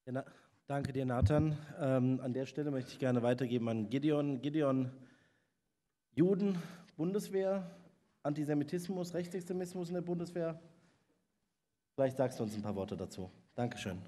Ja, danke dir, Nathan. An der Stelle möchte ich gerne weitergeben an Gideon. Gideon, Juden, Bundeswehr, Antisemitismus, Rechtsextremismus in der Bundeswehr. Vielleicht sagst du uns ein paar Worte dazu. Dankeschön.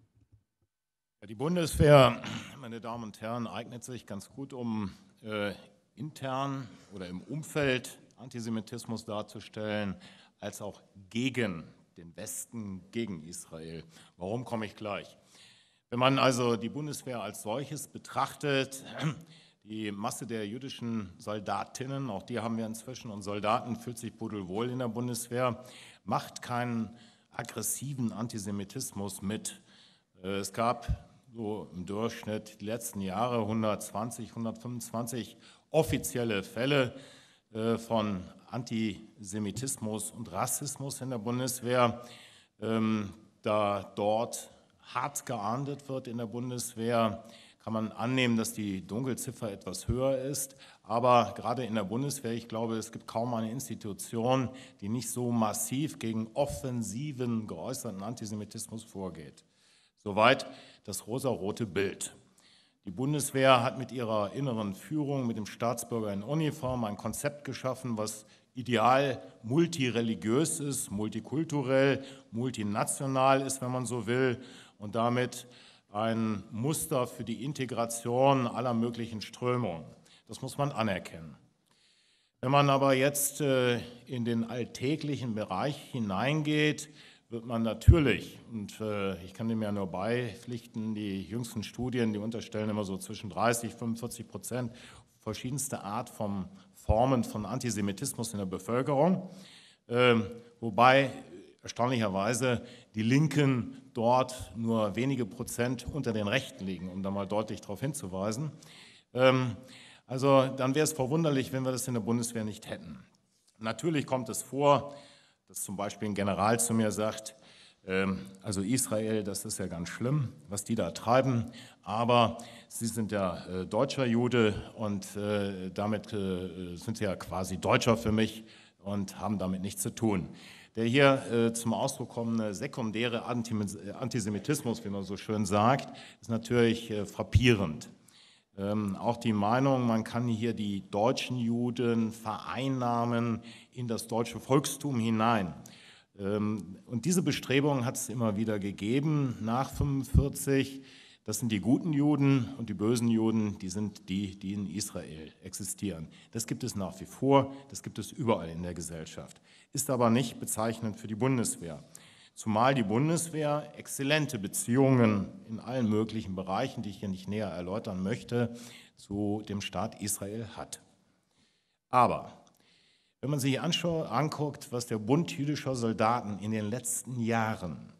Ja, die Bundeswehr, meine Damen und Herren, eignet sich ganz gut, um intern oder im Umfeld Antisemitismus darzustellen, als auch gegen den Westen, gegen Israel. Warum, komme ich gleich. Wenn man also die Bundeswehr als solches betrachtet, die Masse der jüdischen Soldatinnen, auch die haben wir inzwischen, und Soldaten fühlt sich pudelwohl in der Bundeswehr, macht keinen aggressiven Antisemitismus mit. Es gab so im Durchschnitt die letzten Jahre 120, 125 offizielle Fälle von Antisemitismus und Rassismus in der Bundeswehr. Da dort hart geahndet wird in der Bundeswehr, kann man annehmen, dass die Dunkelziffer etwas höher ist. Aber gerade in der Bundeswehr, ich glaube, es gibt kaum eine Institution, die nicht so massiv gegen offensiven, geäußerten Antisemitismus vorgeht. Soweit das rosarote Bild. Die Bundeswehr hat mit ihrer inneren Führung, mit dem Staatsbürger in Uniform ein Konzept geschaffen, was ideal multireligiös ist, multikulturell, multinational ist, wenn man so will, und damit ein Muster für die Integration aller möglichen Strömungen. Das muss man anerkennen. Wenn man aber jetzt in den alltäglichen Bereich hineingeht, wird man natürlich, und ich kann dem ja nur beipflichten, die jüngsten Studien, die unterstellen immer so zwischen 30–45% verschiedenste Art von Formen von Antisemitismus in der Bevölkerung, wobei erstaunlicherweise die Linken dort nur wenige Prozent unter den Rechten liegen, um da mal deutlich darauf hinzuweisen. Also dann wäre es verwunderlich, wenn wir das in der Bundeswehr nicht hätten. Natürlich kommt es vor, dass zum Beispiel ein General zu mir sagt, also Israel, das ist ja ganz schlimm, was die da treiben, aber Sie sind ja deutscher Jude und damit sind Sie ja quasi Deutscher für mich und haben damit nichts zu tun. Der hier zum Ausdruck kommende sekundäre Antisemitismus, wie man so schön sagt, ist natürlich frappierend. Auch die Meinung, man kann hier die deutschen Juden vereinnahmen in das deutsche Volkstum hinein. Und diese Bestrebungen hat es immer wieder gegeben nach 1945. Das sind die guten Juden, und die bösen Juden, die sind die, die in Israel existieren. Das gibt es nach wie vor, das gibt es überall in der Gesellschaft. Ist aber nicht bezeichnend für die Bundeswehr. Zumal die Bundeswehr exzellente Beziehungen in allen möglichen Bereichen, die ich hier nicht näher erläutern möchte, zu dem Staat Israel hat. Aber wenn man sich anguckt, was der Bund jüdischer Soldaten in den letzten Jahren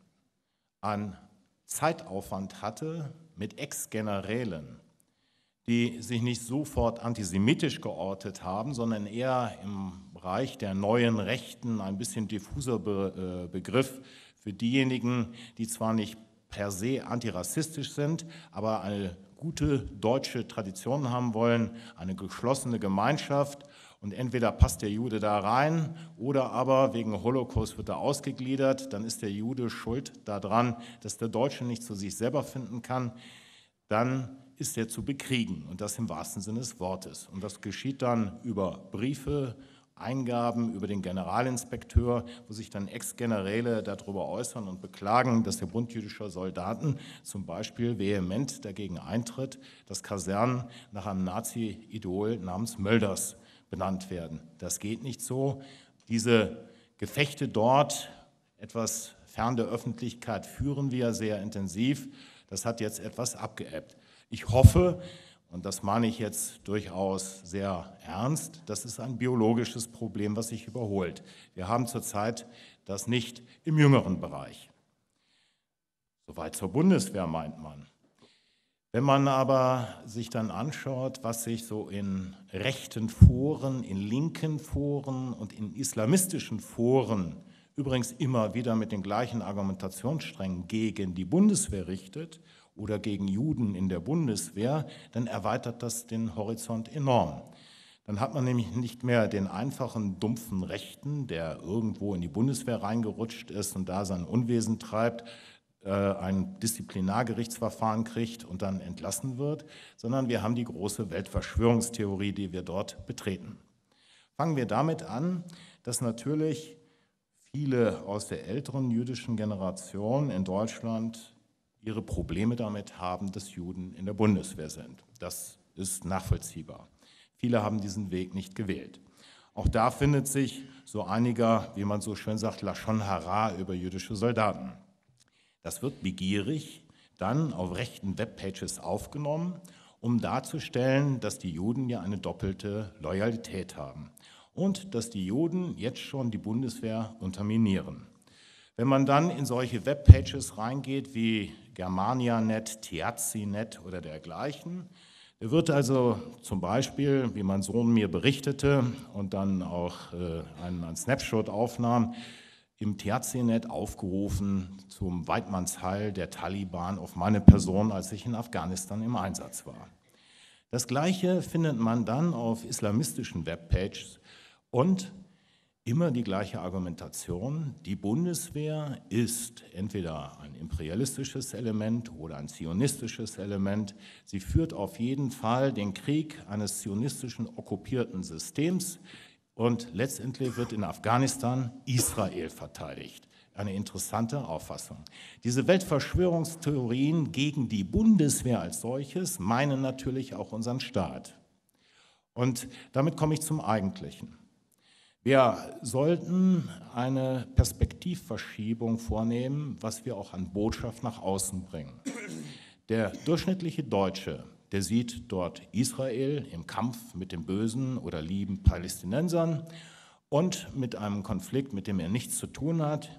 an Zeitaufwand hatte mit Ex-Generälen, die sich nicht sofort antisemitisch geortet haben, sondern eher im Bereich der neuen Rechten, ein bisschen diffuser Begriff für diejenigen, die zwar nicht per se antirassistisch sind, aber eine gute deutsche Tradition haben wollen, eine geschlossene Gemeinschaft. Und entweder passt der Jude da rein oder aber wegen Holocaust wird er ausgegliedert. Dann ist der Jude schuld daran, dass der Deutsche nicht zu sich selber finden kann. Dann ist er zu bekriegen, und das im wahrsten Sinne des Wortes. Und das geschieht dann über Briefe, Eingaben über den Generalinspekteur, wo sich dann Ex-Generäle darüber äußern und beklagen, dass der Bund jüdischer Soldaten zum Beispiel vehement dagegen eintritt, dass Kasernen nach einem Nazi-Idol namens Mölders benannt werden. Das geht nicht so. Diese Gefechte dort, etwas fern der Öffentlichkeit, führen wir sehr intensiv. Das hat jetzt etwas abgeebbt. Ich hoffe, und das meine ich jetzt durchaus sehr ernst, das ist ein biologisches Problem, was sich überholt. Wir haben zurzeit das nicht im jüngeren Bereich. Soweit zur Bundeswehr, meint man. Wenn man aber sich dann anschaut, was sich so in rechten Foren, in linken Foren und in islamistischen Foren übrigens immer wieder mit den gleichen Argumentationssträngen gegen die Bundeswehr richtet oder gegen Juden in der Bundeswehr, dann erweitert das den Horizont enorm. Dann hat man nämlich nicht mehr den einfachen, dumpfen Rechten, der irgendwo in die Bundeswehr reingerutscht ist und da sein Unwesen treibt. ein Disziplinargerichtsverfahren kriegt und dann entlassen wird, sondern wir haben die große Weltverschwörungstheorie, die wir dort betreten. Fangen wir damit an, dass natürlich viele aus der älteren jüdischen Generation in Deutschland ihre Probleme damit haben, dass Juden in der Bundeswehr sind. Das ist nachvollziehbar. Viele haben diesen Weg nicht gewählt. Auch da findet sich so einiger, wie man so schön sagt, Lashon Hara über jüdische Soldaten. Das wird begierig dann auf rechten Webpages aufgenommen, um darzustellen, dass die Juden ja eine doppelte Loyalität haben und dass die Juden jetzt schon die Bundeswehr unterminieren. Wenn man dann in solche Webpages reingeht wie Germania.net, Tiazzi.net oder dergleichen, da wird also zum Beispiel, wie mein Sohn mir berichtete und dann auch einen Snapshot aufnahm, im Tiazzi.net aufgerufen zum Weidmannsheil der Taliban auf meine Person, als ich in Afghanistan im Einsatz war. Das Gleiche findet man dann auf islamistischen Webpages und immer die gleiche Argumentation. Die Bundeswehr ist entweder ein imperialistisches Element oder ein zionistisches Element. Sie führt auf jeden Fall den Krieg eines zionistischen okkupierten Systems. Und letztendlich wird in Afghanistan Israel verteidigt. Eine interessante Auffassung. Diese Weltverschwörungstheorien gegen die Bundeswehr als solches meinen natürlich auch unseren Staat. Und damit komme ich zum Eigentlichen. Wir sollten eine Perspektivverschiebung vornehmen, was wir auch an Botschaft nach außen bringen. Der durchschnittliche Deutsche, der sieht dort Israel im Kampf mit den bösen oder lieben Palästinensern und mit einem Konflikt, mit dem er nichts zu tun hat.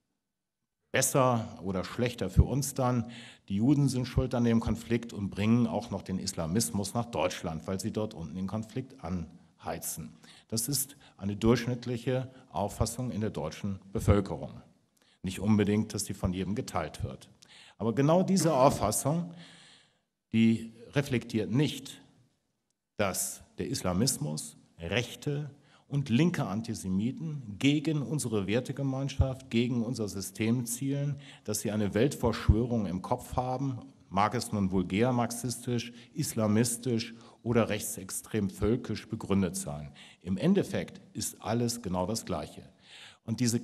Besser oder schlechter für uns dann, die Juden sind schuld an dem Konflikt und bringen auch noch den Islamismus nach Deutschland, weil sie dort unten den Konflikt anheizen. Das ist eine durchschnittliche Auffassung in der deutschen Bevölkerung. Nicht unbedingt, dass die von jedem geteilt wird. Aber genau diese Auffassung, die reflektiert nicht, dass der Islamismus, rechte und linke Antisemiten gegen unsere Wertegemeinschaft, gegen unser System zielen, dass sie eine Weltverschwörung im Kopf haben, mag es nun vulgär marxistisch, islamistisch oder rechtsextrem völkisch begründet sein. Im Endeffekt ist alles genau das Gleiche. Und diese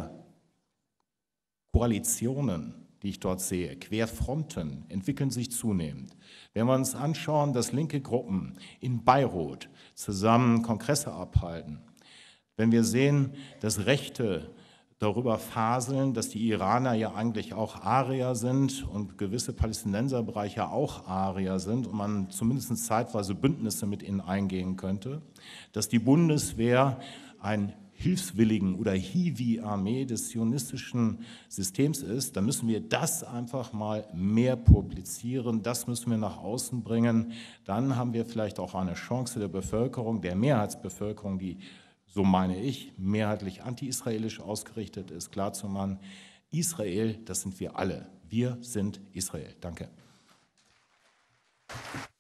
Querkoalitionen, die ich dort sehe, Querfronten, entwickeln sich zunehmend. Wenn wir uns anschauen, dass linke Gruppen in Beirut zusammen Kongresse abhalten, wenn wir sehen, dass Rechte darüber faseln, dass die Iraner ja eigentlich auch Arier sind und gewisse Palästinenserbereiche auch Arier sind und man zumindest zeitweise Bündnisse mit ihnen eingehen könnte, dass die Bundeswehr ein hilfswilligen oder Hiwi-Armee des zionistischen Systems ist, dann müssen wir das einfach mal mehr publizieren, das müssen wir nach außen bringen. Dann haben wir vielleicht auch eine Chance der Bevölkerung, der Mehrheitsbevölkerung, die, so meine ich, mehrheitlich anti-israelisch ausgerichtet ist, klarzumachen, Israel, das sind wir alle. Wir sind Israel. Danke.